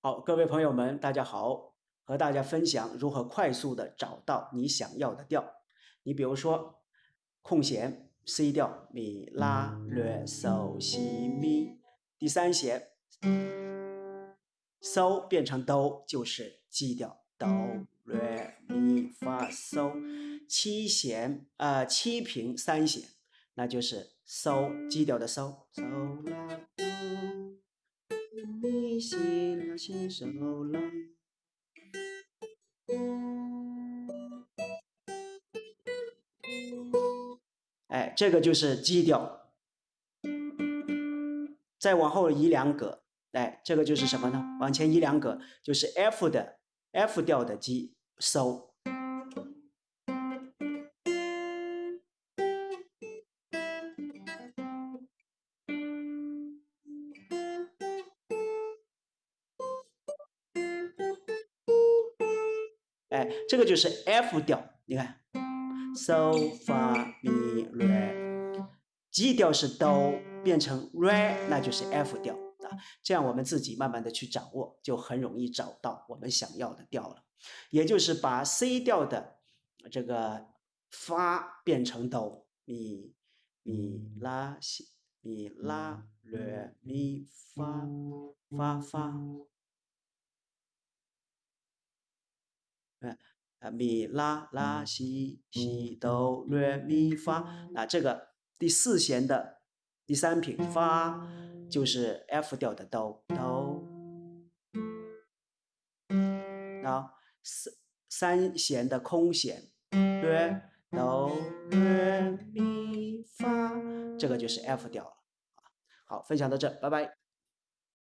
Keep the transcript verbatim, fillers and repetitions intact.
好，各位朋友们，大家好，和大家分享如何快速的找到你想要的调。你比如说，空弦 C 调咪拉略嗦西咪，第三弦嗦变成哆就是 G 调，哆略咪发嗦。七弦呃七平三弦，那就是嗦 G 调的嗦，嗦拉哆。咪西拉西嗦拉，哎，这个就是 G 调。再往后移两格，哎，这个就是什么呢？往前移两格，就是 F 的 F 调的 G 收。哎，这个就是 F 调，你看，so 发咪来 ，G 调是哆变成 re， 那就是 F 调啊。这样我们自己慢慢的去掌握，就很容易找到我们想要的调了。也就是把 C 调的这个发变成哆，咪咪拉西咪拉略咪发发发。嗯，呃，咪拉拉西西哆来咪发，那这个第四弦的第三品发就是 F 调的哆哆，啊，三三弦的空弦略哆来咪发，这个就是 F 调了。好，分享到这，拜拜。